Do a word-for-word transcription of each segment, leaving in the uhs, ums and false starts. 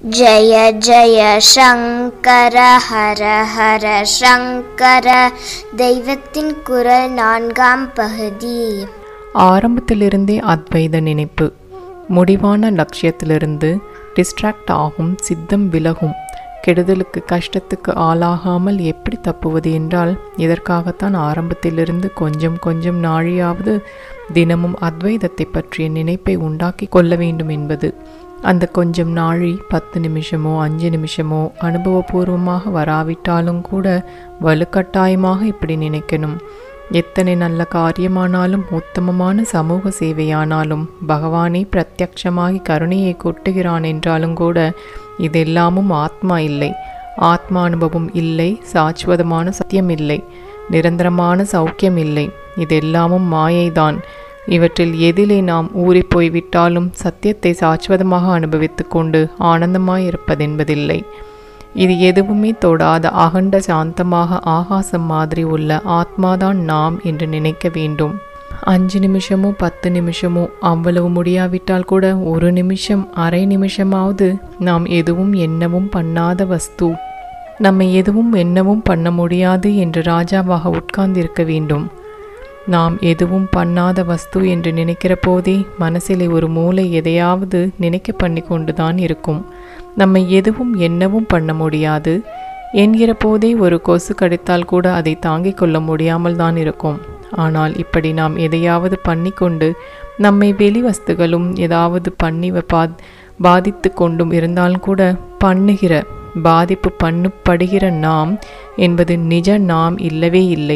ஜய ஜய சங்கர ஹர ஹர சங்கர. தெய்வத்தின் குரல் நான்காம் பகுதி. ஆரம்பத்திலிருந்தே அத்வைத நினைப்பு. முடிவான லட்சியத்திலிருந்து டிஸ்ட்ராக்ட் ஆகும் சித்தம் விலகும். கெடுதலுக்கு கஷ்டத்துக்கு ஆளாகாமல் எப்படி தப்புவது என்றால், இதற்காகத்தான் ஆரம்பத்திலிருந்து கொஞ்சம் கொஞ்சம் நாழியாவது தினமும் அத்வைதத்தை பற்றிய நினைப்பை உண்டாக்கி கொள்ள வேண்டும் என்பது. அந்த கொஞ்சம் நாழி பத்து நிமிஷமோ அஞ்சு நிமிஷமோ அனுபவபூர்வமாக வராவிட்டாலும் கூட வலுக்கட்டாயமாக இப்படி நினைக்கணும். எத்தனை நல்ல காரியமானாலும், உத்தமமான சமூக சேவையானாலும், பகவானே பிரத்யட்சமாகி கருணையை கொட்டுகிறான் என்றாலும் கூட இதெல்லாமும் ஆத்மா இல்லை, ஆத்மா அனுபவம் இல்லை, சாஸ்வதமான சத்தியம் இல்லை, நிரந்தரமான சௌக்கியம் இல்லை. இதெல்லாமும் மாயைதான். இவற்றில் எதிலே நாம் ஊறி போய்விட்டாலும் சத்தியத்தை சாஸ்வதமாக அனுபவித்து கொண்டு ஆனந்தமாயிருப்பதென்பதில்லை. இது எதுவுமே தொடாத அகண்ட சாந்தமாக ஆகாசம் மாதிரி உள்ள ஆத்மாதான் நாம் என்று நினைக்க வேண்டும். அஞ்சு நிமிஷமோ பத்து நிமிஷமோ அவ்வளவு முடியாவிட்டால் கூட ஒரு நிமிஷம் அரை நிமிஷமாவது நாம் எதுவும் எண்ணவும் பண்ணாத வஸ்து, நம்மை எதுவும் எண்ணவும் பண்ண முடியாது என்று ராஜாவாக உட்கார்ந்திருக்க வேண்டும். நாம் எதுவும் பண்ணாத வஸ்து என்று நினைக்கிற போதே மனசிலே ஒரு மூளை எதையாவது நினைக்க பண்ணி கொண்டுதான் இருக்கும். நம்மை எதுவும் எண்ணவும் பண்ண முடியாது என்கிற போதே ஒரு கொசு கடித்தால் கூட அதை தாங்கிக் கொள்ள முடியாமல் தான் இருக்கும். ஆனால் இப்படி நாம் எதையாவது பண்ணி கொண்டு நம்மை வெளி வஸ்துகளும் ஏதாவது பண்ணி பா பாதித்து கொண்டும் இருந்தாலும் கூட பண்ணுகிற பாதிப்பு பண்ணுப்படுகிற நாம் என்பது நிஜ நாம் இல்லவே இல்லை.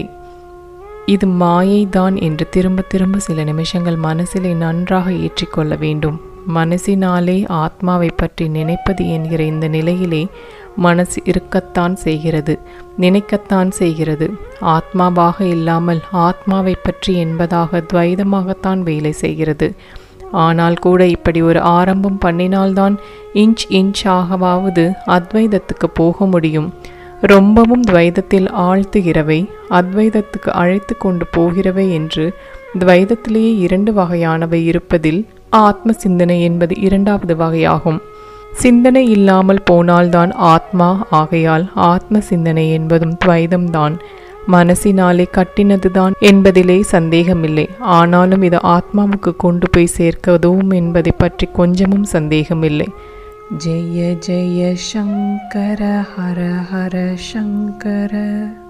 இது மாயை தான் என்று திரும்ப திரும்ப சில நிமிஷங்கள் மனசிலே நன்றாக ஏற்றிக்கொள்ள வேண்டும். மனசினாலே ஆத்மாவை பற்றி நினைப்பது என்கிற இந்த நிலையிலே மனசு இருக்கத்தான் செய்கிறது, நினைக்கத்தான் செய்கிறது. ஆத்மாவாக இல்லாமல் ஆத்மாவை பற்றி என்பதாக துவைதமாகத்தான் வேலை செய்கிறது. ஆனால் கூட இப்படி ஒரு ஆரம்பம் பண்ணினால்தான் இன்ச் இன்ச்சாகவாவது அத்வைதத்துக்கு போக முடியும். ரொம்பவும் துவைதத்தில் ஆழ்த்துகிறவை அத்வைதத்துக்கு அழைத்து கொண்டு போகிறவை என்று துவைதத்திலேயே இரண்டு வகையானவை இருப்பதில் ஆத்ம சிந்தனை என்பது இரண்டாவது வகையாகும். சிந்தனை இல்லாமல் போனால்தான் ஆத்மா. ஆகையால் ஆத்ம சிந்தனை என்பதும் துவைதம்தான், மனசினாலே கட்டினதுதான் என்பதிலே சந்தேகமில்லை. ஆனாலும் இது ஆத்மாவுக்கு கொண்டு போய் சேர்க்கதும் என்பதை பற்றி கொஞ்சமும் சந்தேகமில்லை. ஜெய ஜெய சங்கர ஹர ஹர சங்கர.